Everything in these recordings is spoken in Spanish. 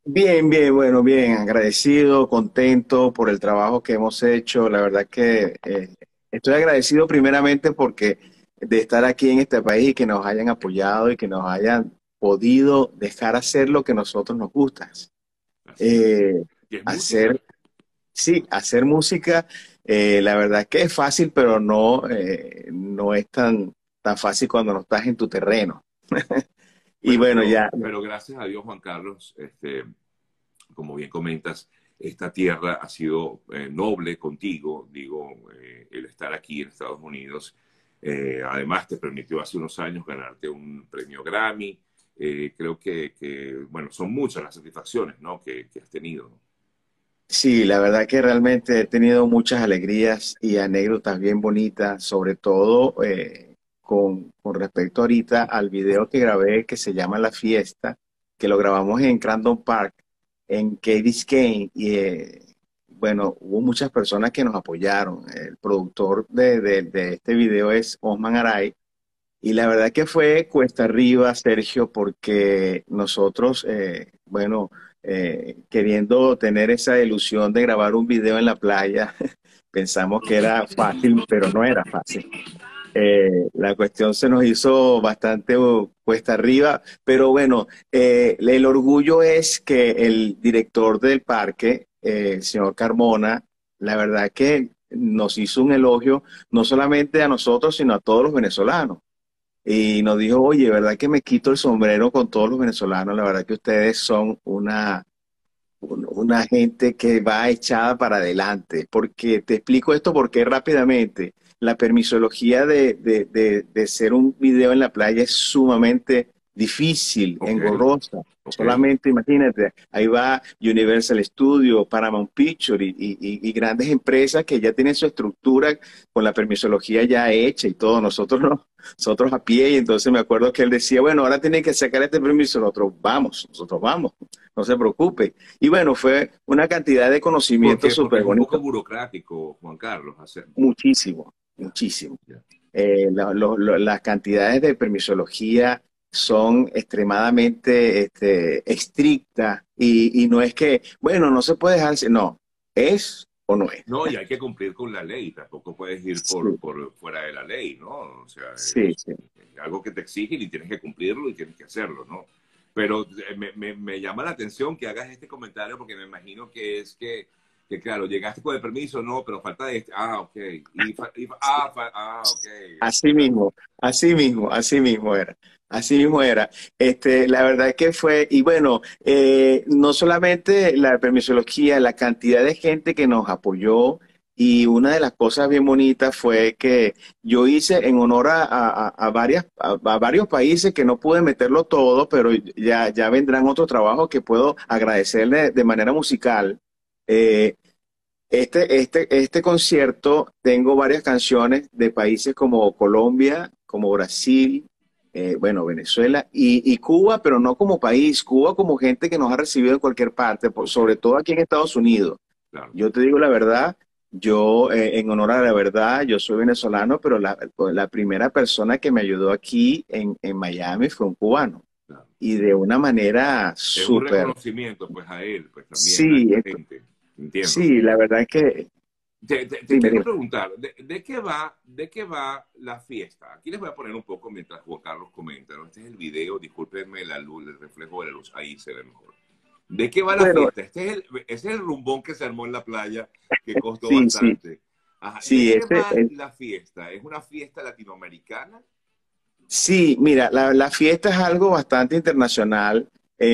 Bien, bien, bueno, bien, agradecido, contento por el trabajo que hemos hecho. La verdad que estoy agradecido primeramente porque de estar aquí en este país y que nos hayan apoyado y que nos hayan podido dejar hacer lo que a nosotros nos gusta. Así es. Eh, ¿Y es hacer, música? sí, hacer música, la verdad que es fácil, pero no es tan fácil cuando no estás en tu terreno. Y Bueno, bueno, ya, pero gracias a Dios, Juan Carlos, como bien comentas, esta tierra ha sido noble contigo, digo, el estar aquí en Estados Unidos. Además, te permitió hace unos años ganarte un premio Grammy. Creo bueno, son muchas las satisfacciones, ¿no? que has tenido. sí, la verdad que realmente he tenido muchas alegrías y anécdotas bien bonitas, sobre todo con respecto ahorita al video que grabé que se llama La Fiesta, que lo grabamos en Crandon Park, en Key Biscayne, y bueno, hubo muchas personas que nos apoyaron. El productor de este video es Osman Aray, y la verdad que fue cuesta arriba, Sergio, porque nosotros, bueno, queriendo tener esa ilusión de grabar un video en la playa, pensamos que era fácil, pero no era fácil. La cuestión se nos hizo bastante cuesta arriba, pero bueno, el orgullo es que el director del parque, el señor Carmona, la verdad que nos hizo un elogio, no solamente a nosotros, sino a todos los venezolanos y nos dijo, oye, ¿verdad que me quito el sombrero con todos los venezolanos? La verdad que ustedes son una gente que va echada para adelante. Porque te explico esto porque rápidamente la permisología de hacer un video en la playa es sumamente difícil, Ok, engorrosa. ok. Solamente imagínate, ahí va Universal Studios, Paramount Pictures y grandes empresas que ya tienen su estructura con la permisología ya hecha y todo. Nosotros no, nosotros a pie. Y entonces me acuerdo que él decía, bueno, ahora tienen que sacar este permiso. Nosotros vamos, no se preocupe. Y bueno, fue una cantidad de ¿Por conocimientos qué? Porque súper es un poco bonitos, burocrático, Juan Carlos, hacer. muchísimo, muchísimo. Ya. Las cantidades de permisología son extremadamente estrictas y no es que, bueno, no se puede dejar, no, es o no es. No, y hay que cumplir con la ley, tampoco puedes ir Sí, por fuera de la ley, ¿no? O sea, sí, sí. es algo que te exigen y tienes que cumplirlo y tienes que hacerlo, ¿no? Pero me llama la atención que hagas este comentario porque me imagino que claro, llegaste con el permiso, no, pero falta este, ok, ok, Así mismo, así mismo, así mismo era. Así mismo era. La verdad que fue, y bueno, no solamente la permisología, la cantidad de gente que nos apoyó, y una de las cosas bien bonitas fue que yo hice en honor a varios países que no pude meterlo todo, pero ya vendrán otros trabajos que puedo agradecerle de manera musical. Eh, este concierto tengo varias canciones de países como Colombia, como Brasil, bueno, Venezuela y Cuba, pero no como país, Cuba como gente que nos ha recibido en cualquier parte, ok, sobre todo aquí en Estados Unidos. claro. Yo te digo la verdad, yo en honor a la verdad, yo soy venezolano, pero la primera persona que me ayudó aquí en Miami fue un cubano Claro. y de una manera Es un súper, reconocimiento, pues, a él, pues, también, a sí, esta gente. Entiendo. sí, la verdad es que, Te dime, quiero dime. preguntar, ¿de qué va la fiesta? Aquí les voy a poner un poco mientras Juan Carlos comenta, ¿no? Este es el video, discúlpenme la luz, el reflejo de la luz, ahí se ve mejor. ¿De qué va la Bueno, fiesta? Ese es el rumbón que se armó en la playa, que costó sí, sí, bastante. Ajá, ¿de sí, qué va la fiesta? ¿Es una fiesta latinoamericana? sí, mira, la fiesta es algo bastante internacional.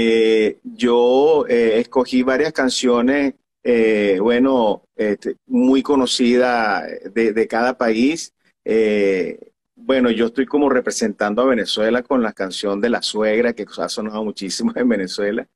Yo escogí varias canciones, bueno, muy conocidas de cada país. Bueno, yo estoy como representando a Venezuela con la canción de La Suegra, que ha sonado muchísimo en Venezuela.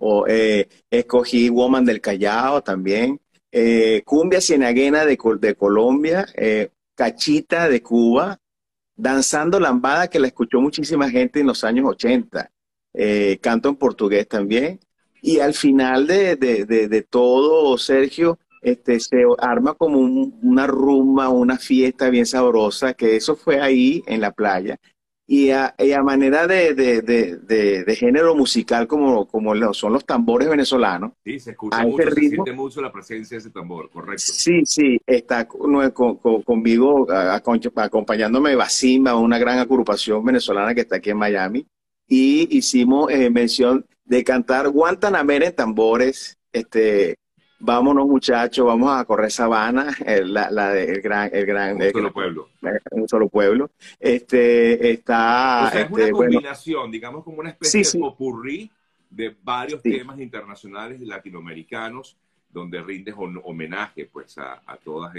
Escogí Woman del Callao también. Cumbia Cienaguena de Colombia. Cachita de Cuba. Danzando Lambada, que la escuchó muchísima gente en los años 80. Canto en portugués también. Y al final de todo, Sergio, se arma como una rumba, una fiesta bien sabrosa, que eso fue ahí en la playa. y a manera de género musical como son los tambores venezolanos, Sí, se escucha a ese mucho, se ritmo. siente mucho la presencia de ese tambor, correcto. Sí, sí, está conmigo acompañándome Basimba, una gran agrupación venezolana que está aquí en Miami, y hicimos mención de cantar Guantanamera en tambores. Vámonos muchachos, vamos a correr sabana, Un solo pueblo. un solo pueblo. O sea, es una Bueno, combinación, digamos, como una sí, especie de sí, popurrí de varios sí. temas internacionales y latinoamericanos, donde rindes homenaje, pues, a todas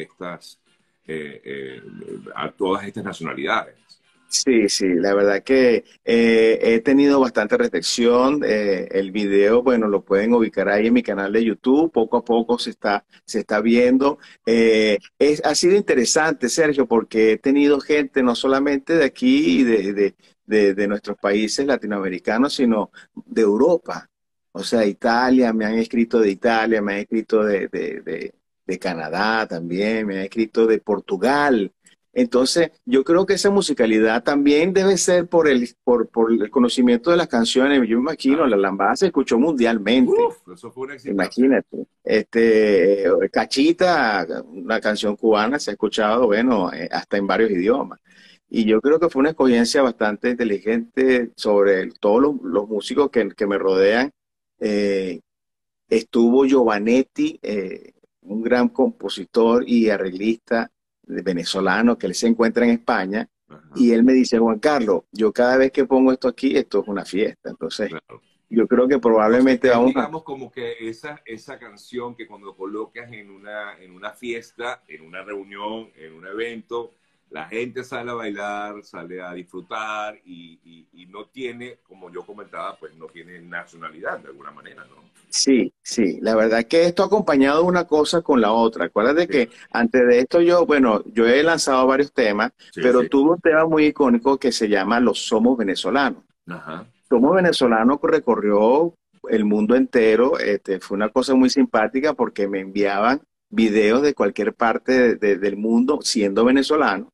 a todas estas nacionalidades. Sí, sí, la verdad que he tenido bastante recepción. El video, bueno, lo pueden ubicar ahí en mi canal de YouTube. Poco a poco se está viendo. Ha sido interesante, Sergio, porque he tenido gente no solamente de aquí y de nuestros países latinoamericanos, sino de Europa. O sea, Italia, me han escrito de Italia, me han escrito de Canadá también, me han escrito de Portugal. Entonces, yo creo que esa musicalidad también debe ser por el conocimiento de las canciones. Yo me imagino, la Claro. lambada se escuchó mundialmente. Uf, eso fue un exitazo. Imagínate. Cachita, una canción cubana, se ha escuchado, bueno, hasta en varios idiomas. Y yo creo que fue una escogencia bastante inteligente sobre todos los músicos que me rodean. Eh, Estuvo Giovanetti, un gran compositor y arreglista venezolano que él se encuentra en España, Ajá, y él me dice, Juan Carlos, yo cada vez que pongo esto aquí, esto es una fiesta. Entonces, claro. yo creo que Entonces, probablemente es vamos a... digamos como que esa canción que cuando colocas en una fiesta, en una reunión, en un evento, la gente sale a bailar, sale a disfrutar y no tiene, como yo comentaba, pues no tiene nacionalidad de alguna manera, ¿no? Sí, sí, la verdad que esto ha acompañado una cosa con la otra. Acuérdate Sí, que antes de esto yo, bueno, yo he lanzado varios temas, sí, pero sí. tuve un tema muy icónico que se llama Los Somos Venezolanos. Ajá. Somos Venezolanos recorrió el mundo entero. Fue una cosa muy simpática porque me enviaban videos de cualquier parte del mundo siendo venezolano.